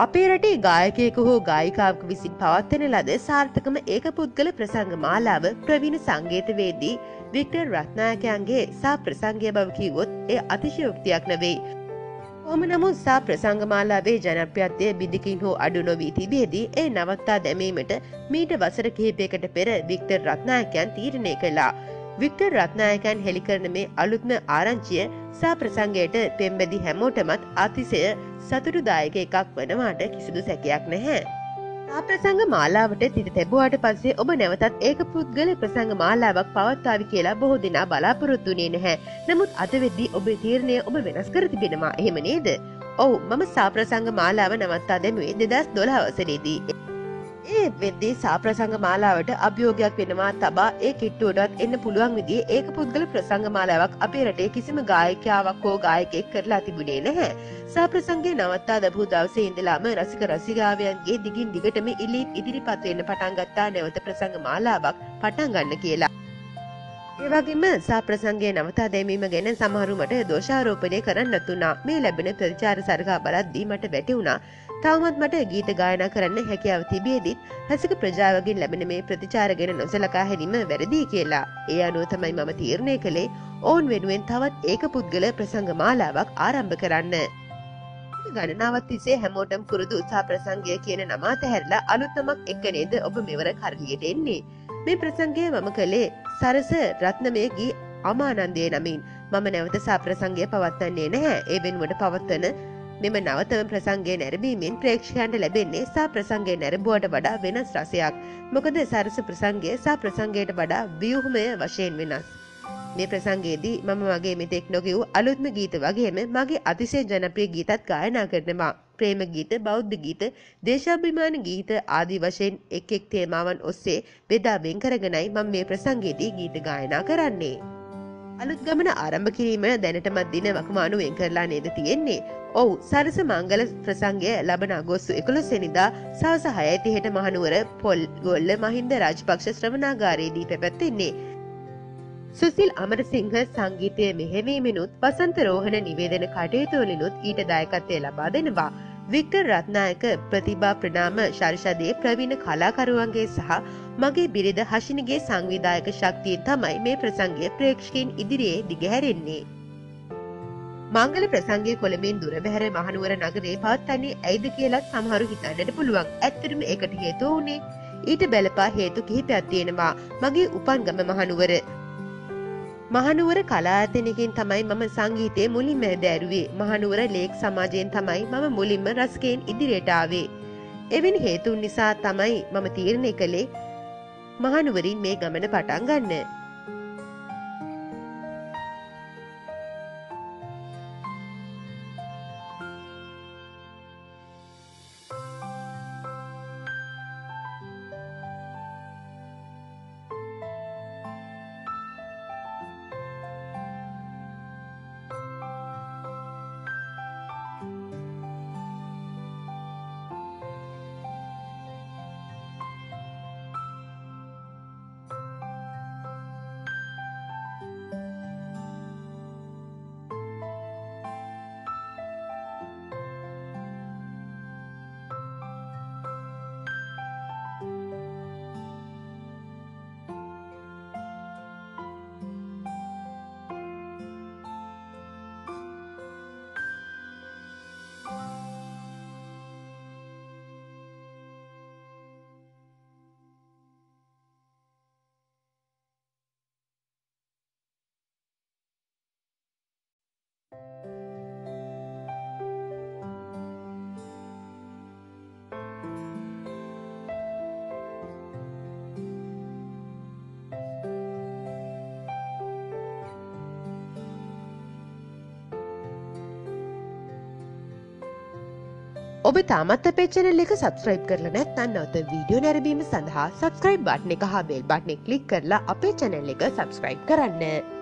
අපේ රටේ ගායකයෙකු හෝ ගායිකාවක විසින් පවත්වන ලද සාර්ථකම ඒකපුද්ගල ප්‍රසංග මාලාව ප්‍රවීණ සංගීතවේදී වික්ටර් රත්නායකයන්ගේ සා ප්‍රසංගය බව කිව්වොත් එය අතිශයෝක්තියක් නෙවෙයි. කොහොම නමුත් සා ප්‍රසංග මාලාවේ ජනප්‍රියත්වය බිඳකින් හෝ අඩු නොවී තිබියදී ඒ නවත්තා දැමීමට මීට වසර කිහිපයකට පෙර වික්ටර් රත්නායකයන් තීරණය කළා. වික්ටර් රත්නායකයන් හෙළි කරන මේ අලුත්ම ආරංචිය සා ප්‍රසංගයට පෙම්බැදි හැමෝටමත් අතිශය සතුටුදායක එකක් වනවාට කිසිදු සැකයක් නැහැ. සා ප්‍රසංග මාලාවට තිත තැබුවාට පස්සේ ඔබ නැවතත් ඒක පුද්ගල ප්‍රසංග මාලාවක් පවත්වාවි කියලා බොහෝ දෙනා බලාපොරොත්තු වෙන්නේ නැහැ. නමුත් අද වෙද්දී ඔබේ තීරණය ඔබ වෙනස් කර තිබෙනවා. එහෙම නේද? ඔව්, මම සා ප්‍රසංග මාලාව නවත්තා දැමුවේ 2012 වසරේදී. ඒ වෙද්දී සා ප්‍රසංග මාලාවට අභියෝගයක් වෙනවා තබා ඒ කිට්ටුවටත් එන්න පුළුවන් විදිහේ ඒක පුද්ගල ප්‍රසංග මාලාවක් අපේ රටේ කිසිම ගායකයාවක් හෝ ගායකයෙක් කරලා තිබුණේ නැහැ. සා ප්‍රසංගය නවත්තා දැමූ දවසේ ඉඳලාම රසික රසිකාවයන්ගේ දිගින් දිගටම ඉදිරිපත් වෙන්න පටන් ගත්තා නැවත ප්‍රසංග මාලාවක් පටන් ගන්න කියලා. ඒ වගේම සා ප්‍රසංගය නවතා දැමීම ගැන සමහරු මට දෝෂාරෝපණය කරන්නත් උනා. මේ ලැබෙන ප්‍රතිචාර සරකා බලද්දී මට වැටහුණා තවමත් මට ගීත ගායනා කරන්න හැකියාව තිබියදීත් රසික ප්‍රජාවගෙන් ලැබෙන මේ ප්‍රතිචාර ගැන නොසලකා හැරීම වැරදි කියලා. ඒ අනුව තමයි මම තීරණය කළේ ඔවුන් වෙනුවෙන් තවත් ඒක පුද්ගල ප්‍රසංග මාලාවක් ආරම්භ කරන්න. ගණනාවක් තිස්සේ හැමෝටම පුරුදු සා ප්‍රසංගය කියන නම අතහැරලා අලුත් නමක් එක්ක නේද ඔබ මෙවර කරලියට එන්නේ. මේ ප්‍රසංගය මම කළේ සරස රත්නමය ගී අමානන්දේ නමින්. මම නැවත සා ප්‍රසංගය පවත්වන්නේ නැහැ. ඒ වෙනුවට පවත්වන මෙම නවතම ප්‍රසංගය නැරඹීමෙන් ප්‍රේක්ෂකයන්ට ලැබෙන්නේ සා ප්‍රසංගය නැරඹුවට වඩා වෙනස් රසයක්. මොකද සරස ප්‍රසංගය සා ප්‍රසංගයට වඩා ව්‍යුහමය වශයෙන් වෙනස්. මේ ප්‍රසංගයේදී මම මගේ මෙතෙක් නොකියූ අලුත්ම ගීත වගේම මගේ අතිශය ජනප්‍රිය ගීතත් ගායනා කරනවා. ප්‍රේම ගීත, බෞද්ධ ගීත, දේශාභිමාන ගීත ආදී වශයෙන් එක් එක් තේමාවන් ඔස්සේ බෙදා වෙන් කරගෙනයි මම මේ ප්‍රසංගයේදී ගීත ගායනා කරන්නේ. අලුත් ගමන ආරම්භ කිරීම දැනටමත් දින වකමානු වෙන් කරලා නේද තියෙන්නේ. ඔව්, සරස මංගල ප්‍රසංගය ලබන අගෝස්තු 11 වෙනිදා සවස 6:30ට මහනුවර පොල්ගොල්ල මහින්ද රාජපක්ෂ ශ්‍රවණාගාරයේදී පැවැත්වෙන්නේ. සුසිල් අමරසිංහ සංගීතය මෙහෙවීමෙනුත් වසන්ත රෝහණ නිවේදන කටයුතුවලිනුත් ඊට දායකත්වය ලබා දෙනවා. වික්ටර් රත්නායක ප්‍රතිභා ප්‍රනාම ශර්ෂදේ ප්‍රවීණ කලාකරුවන්ගේ සහ මගේ බිරිඳ හෂිනිගේ සංවිධායක ශක්තියෙන් තමයි මේ ප්‍රසංගය ප්‍රේක්ෂකයන් ඉදිරියේ දිගහැරෙන්නේ. මංගල ප්‍රසංගය කොළඹින් දුර බැහැර මහනුවර නගරේ පවත්වන්නේ ඇයිද කියලත් සමහරු හිතන්නට පුළුවන්. ඇත්තටම ඒකට හේතුව වුණේ ඊට බලපා හේතු කිහිපයක් තියෙනවා. මගේ උපන්ගම මහනුවර. මහනුවර කලායතනකින් තමයි මම සංගීතයේ මුලින්ම දැරුවේ. මහනුවර ලේක් සමාජයෙන් තමයි මම මුලින්ම රසිකයන් ඉදිරියට ආවේ. එවැනි හේතුන් නිසා තමයි මම තීරණය කළේ මහනුවරින් මේ ගමන පටන් ගන්න. ඔබ තාමත් අපේ channel එක subscribe කරලා නැත්නම් නැවත වීඩියෝ නැරඹීම සඳහා subscribe button එක හා bell button එක click කරලා අපේ channel එක subscribe කරන්න.